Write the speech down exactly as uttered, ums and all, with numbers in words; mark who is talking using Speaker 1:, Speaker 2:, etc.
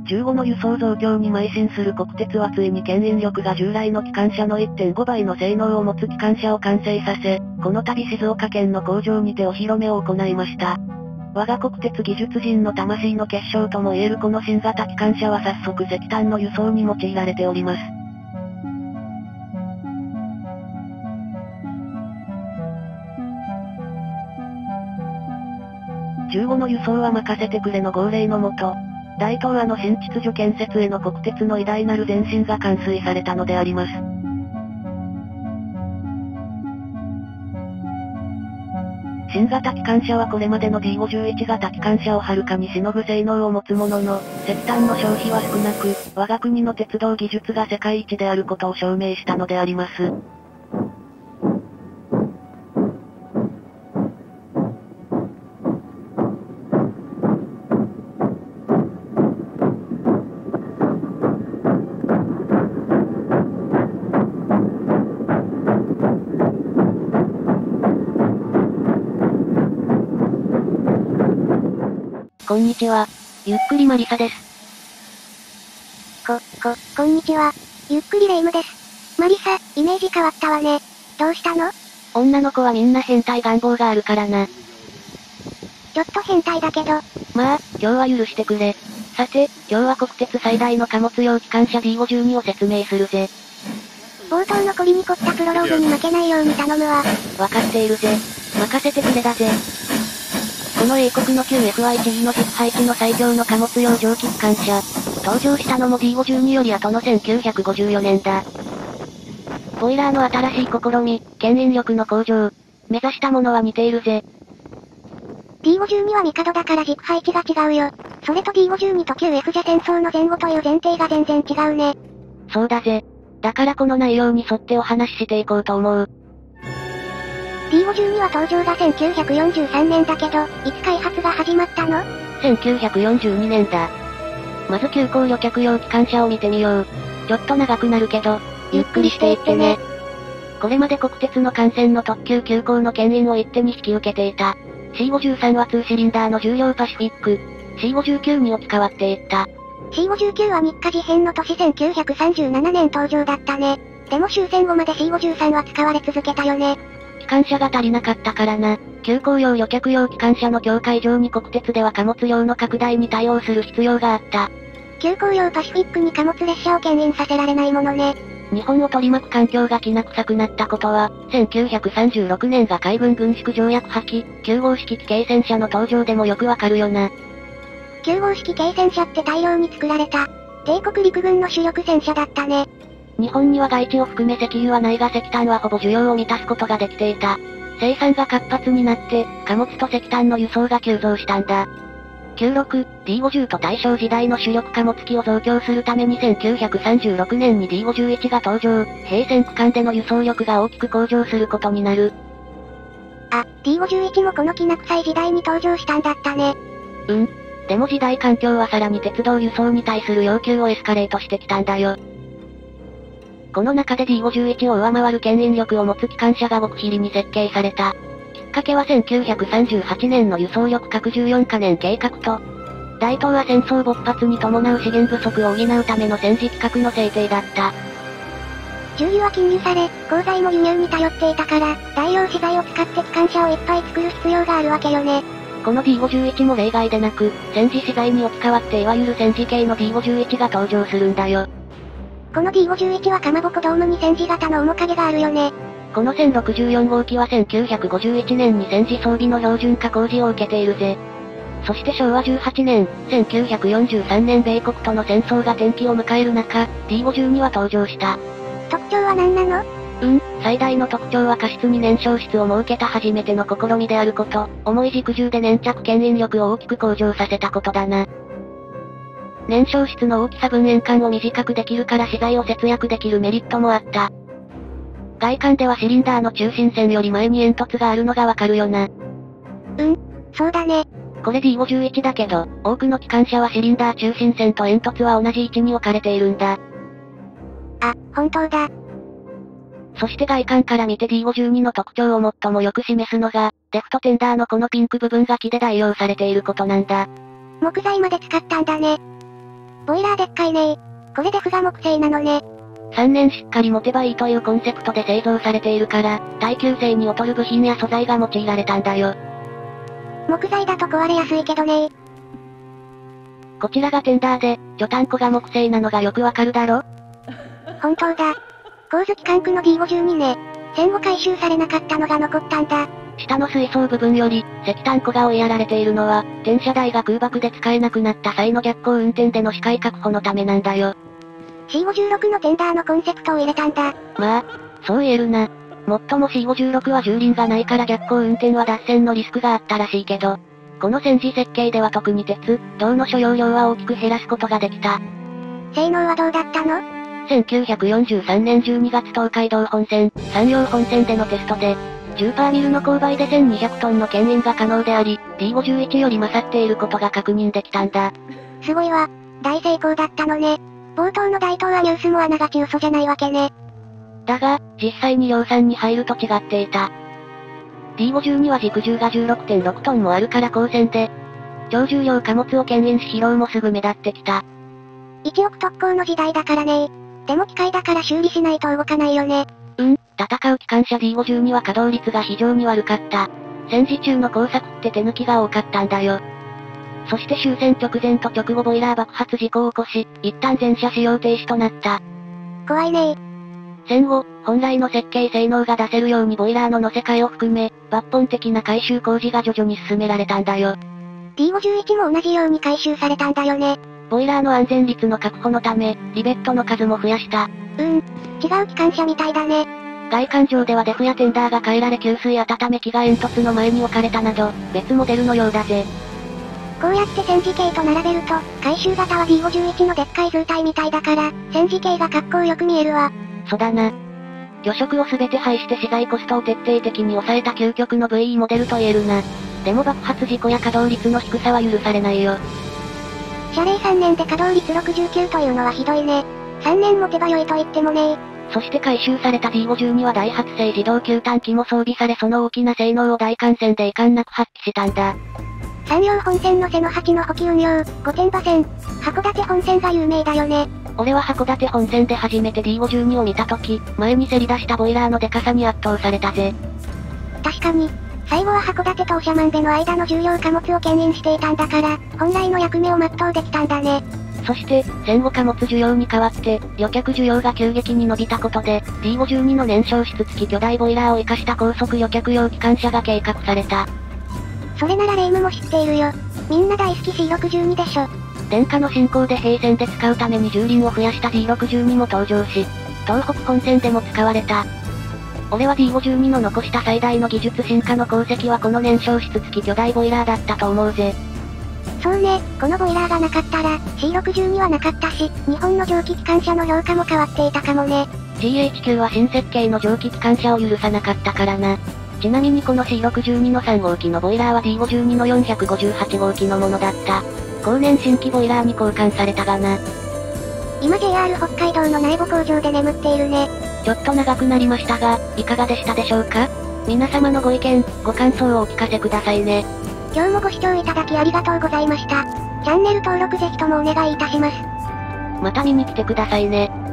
Speaker 1: じゅうごの輸送増強に邁進する国鉄はついに牽引力が従来の機関車の いってんご 倍の性能を持つ機関車を完成させ、この度静岡県の工場にてお披露目を行いました。我が国鉄技術人の魂の結晶とも言えるこの新型機関車は早速石炭の輸送に用いられております。じゅうごの輸送は任せてくれの号令のもと、大東亜の新秩序建設への国鉄の偉大なる前進が完遂されたのであります。新型機関車はこれまでの ディーごじゅういち 型機関車をはるかにしのぐ性能を持つものの、石炭の消費は少なく、我が国の鉄道技術が世界一であることを証明したのであります。
Speaker 2: こんにちは。ゆっくりマリサです。
Speaker 3: こ、こ、こんにちは。ゆっくりレイムです。マリサ、イメージ変わったわね。どうしたの？
Speaker 2: 女の子はみんな変態願望があるからな。
Speaker 3: ちょっと変態だけど。
Speaker 2: まあ、今日は許してくれ。さて、今日は国鉄最大の貨物用機関車 ディーごじゅうに を説明するぜ。
Speaker 3: 冒頭の凝りに凝ったプロローグに負けないように頼むわ。
Speaker 2: わかっているぜ。任せてくれだぜ。この英国の キューエフ は一時の実配置の最強の貨物用蒸気機関車。登場したのも ディーごじゅうに より後のせんきゅうひゃくごじゅうよねんだ。ボイラーの新しい試み、牽引力の向上。目指したものは似ているぜ。
Speaker 3: ディーごじゅうに は帝だから軸配置が違うよ。それと ディーごじゅうに と キューエフ じゃ戦争の前後という前提が全然違うね。
Speaker 2: そうだぜ。だからこの内容に沿ってお話ししていこうと思う。
Speaker 3: ディーごじゅうに は登場がせんきゅうひゃくよんじゅうさんねんだけど、いつ開発が始まったの？
Speaker 2: せんきゅうひゃくよんじゅうにねんだ。まず急行旅客用機関車を見てみよう。ちょっと長くなるけど、ゆっくりしていってね。これまで国鉄の幹線の特急急行の牽引を一手に引き受けていた。シーごじゅうさん はにシリンダーの重量パシフィック。シーごじゅうきゅう に置き換わっていった。
Speaker 3: シーごじゅうきゅう は日課事変の年せんきゅうひゃくさんじゅうななねん登場だったね。でも終戦後まで シーごじゅうさん は使われ続けたよね。
Speaker 2: 機関車が足りなかったからな。急行用旅客用機関車の境界上に国鉄では貨物用の拡大に対応する必要があった。
Speaker 3: 急行用パシフィックに貨物列車を牽引させられないものね。
Speaker 2: 日本を取り巻く環境がきな臭くなったことは、せんきゅうひゃくさんじゅうろくねんが海軍軍縮条約破棄、きゅう号式機軽戦車の登場でもよくわかるよな。
Speaker 3: きゅう号式軽戦車って大量に作られた。帝国陸軍の主力戦車だったね。
Speaker 2: 日本には外地を含め石油はないが石炭はほぼ需要を満たすことができていた。生産が活発になって、貨物と石炭の輸送が急増したんだ。きゅうじゅうろく、ディーごじゅう と大正時代の主力貨物機を増強するためにせんきゅうひゃくさんじゅうろくねんに ディーごじゅういち が登場、並線区間での輸送力が大きく向上することになる。
Speaker 3: あ、ディーごじゅういち もこのきな臭い時代に登場したんだったね。
Speaker 2: うん。でも時代環境はさらに鉄道輸送に対する要求をエスカレートしてきたんだよ。この中で ディーごじゅういち を上回る牽引力を持つ機関車が極秘裏に設計された。きっかけはせんきゅうひゃくさんじゅうはちねんの輸送力拡じゅうよんかねん計画と、大東亜戦争勃発に伴う資源不足を補うための戦時規格の制定だった。
Speaker 3: 重油は禁輸され、鋼材も輸入に頼っていたから、大量資材を使って機関車をいっぱい作る必要があるわけよね。
Speaker 2: この ディーごじゅういち も例外でなく、戦時資材に置き換わっていわゆる戦時系の ディーごじゅういち が登場するんだよ。
Speaker 3: この ディーごじゅういち はかまぼこドームに戦時型の面影があるよね。
Speaker 2: このせんろくじゅうよん号機はせんきゅうひゃくごじゅういちねんに戦時装備の標準化工事を受けているぜ。そしてしょうわじゅうはちねん、せんきゅうひゃくよんじゅうさんねん米国との戦争が転機を迎える中、ディーごじゅうに は登場した。
Speaker 3: 特徴は何なの？
Speaker 2: うん、最大の特徴は過失に燃焼室を設けた初めての試みであること、重い軸重で粘着牽引力を大きく向上させたことだな。燃焼室の大きさ分煙間を短くできるから資材を節約できるメリットもあった。外観ではシリンダーの中心線より前に煙突があるのがわかるよな。
Speaker 3: うん、そうだね。
Speaker 2: これ ディーごじゅういち だけど、多くの機関車はシリンダー中心線と煙突は同じ位置に置かれているんだ。
Speaker 3: あ、本当だ。
Speaker 2: そして外観から見て ディーごじゅうに の特徴を最もよく示すのが、レフトテンダーのこのピンク部分が木で代用されていることなんだ。
Speaker 3: 木材まで使ったんだね。 ボイラーでっかいねー。これで負が木製なのね。
Speaker 2: さんねんしっかり持てばいいというコンセプトで製造されているから、耐久性に劣る部品や素材が用いられたんだよ。
Speaker 3: 木材だと壊れやすいけどねー。
Speaker 2: こちらがテンダーで、除炭庫が木製なのがよくわかるだろ？
Speaker 3: 本当だ。構図機関区の ディーごじゅうに ね。戦後回収されなかったのが残ったんだ。
Speaker 2: 下の水槽部分より、石炭庫が追いやられているのは、転車台が空爆で使えなくなった際の逆行運転での視界確保のためなんだよ。
Speaker 3: シーごじゅうろく のテンダーのコンセプトを入れたんだ。
Speaker 2: まあ、そう言えるな。もっとも シーごじゅうろく は重輪がないから逆行運転は脱線のリスクがあったらしいけど、この戦時設計では特に鉄、銅の所要量は大きく減らすことができた。
Speaker 3: 性能はどうだったの？
Speaker 2: せんきゅうひゃくよんじゅうさんねんじゅうにがつ東海道本線、山陽本線でのテストで、じゅっパーセントミルの勾配でせんにひゃくトンの牽引が可能であり、ディーごじゅういち より勝っていることが確認できたんだ。
Speaker 3: すごいわ。大成功だったのね。冒頭の大東亜ニュースもあながち嘘じゃないわけね。
Speaker 2: だが、実際に量産に入ると違っていた。ディーごじゅうに は軸重が じゅうろくてんろくトンもあるから高専で、超重量貨物を牽引し疲労もすぐ目立ってきた。
Speaker 3: 一億特攻の時代だからね。でも機械だから修理しないと動かないよね。
Speaker 2: うん、戦う機関車 ディーごじゅうに は稼働率が非常に悪かった。戦時中の工作って手抜きが多かったんだよ。そして終戦直前と直後ボイラー爆発事故を起こし、一旦全車使用停止となった。
Speaker 3: 怖いねー。
Speaker 2: 戦後、本来の設計性能が出せるようにボイラーの乗せ替えを含め、抜本的な改修工事が徐々に進められたんだよ。
Speaker 3: ディーごじゅういち も同じように改修されたんだよね。
Speaker 2: ボイラーの安全率の確保のため、リベットの数も増やした。
Speaker 3: うーん、違う機関車みたいだね。
Speaker 2: 外観上ではデフやテンダーが変えられ給水温め機が煙突の前に置かれたなど、別モデルのようだぜ。
Speaker 3: こうやって戦時系と並べると、回収型は ディーごじゅういち のでっかい図体みたいだから、戦時系が格好よく見えるわ。
Speaker 2: そうだな。魚食をすべて廃して資材コストを徹底的に抑えた究極の ブイイー モデルと言えるな。でも爆発事故や稼働率の低さは許されないよ。
Speaker 3: 車齢さんねんで稼働率ろくじゅうきゅうというのはひどいね。さんねん持てば良いと言ってもねー。
Speaker 2: そして回収された ディーごじゅうに は大発生自動給炭機も装備されその大きな性能を大幹線で遺憾なく発揮したんだ。
Speaker 3: 山陽本線の瀬のはちの補給運用、御殿場線、函館本線が有名だよね。
Speaker 2: 俺は函館本線で初めて ディーごじゅうに を見たとき、前にせり出したボイラーのデカさに圧倒されたぜ。
Speaker 3: 確かに、最後は函館と長万部の間の重量貨物を牽引していたんだから、本来の役目を全うできたんだね。
Speaker 2: そして、戦後貨物需要に代わって、旅客需要が急激に伸びたことで、ディーごじゅうに の燃焼室付き巨大ボイラーを生かした高速旅客用機関車が計画された。
Speaker 3: それならレイムも知っているよ。みんな大好き シーろくじゅうに でしょ。
Speaker 2: 殿下の進行で並線で使うために重輪を増やした ディーろくじゅうに も登場し、東北本線でも使われた。俺は ディーごじゅうに の残した最大の技術進化の功績はこの燃焼室付き巨大ボイラーだったと思うぜ。
Speaker 3: そうね、このボイラーがなかったら、シーろくじゅうに はなかったし、日本の蒸気機関車の評価も変わっていたかもね。
Speaker 2: ジーエイチキュー は新設計の蒸気機関車を許さなかったからな。ちなみにこの シーろくじゅうに のさん号機のボイラーは ディーごじゅうに のよんひゃくごじゅうはち号機のものだった。後年新規ボイラーに交換されたがな。
Speaker 3: 今 ジェイアール 北海道の苗穂工場で眠っているね。
Speaker 2: ちょっと長くなりましたが、いかがでしたでしょうか？皆様のご意見、ご感想をお聞かせくださいね。
Speaker 3: 今日もご視聴いただきありがとうございました。チャンネル登録ぜひともお願いいたします。
Speaker 2: また見に来てくださいね。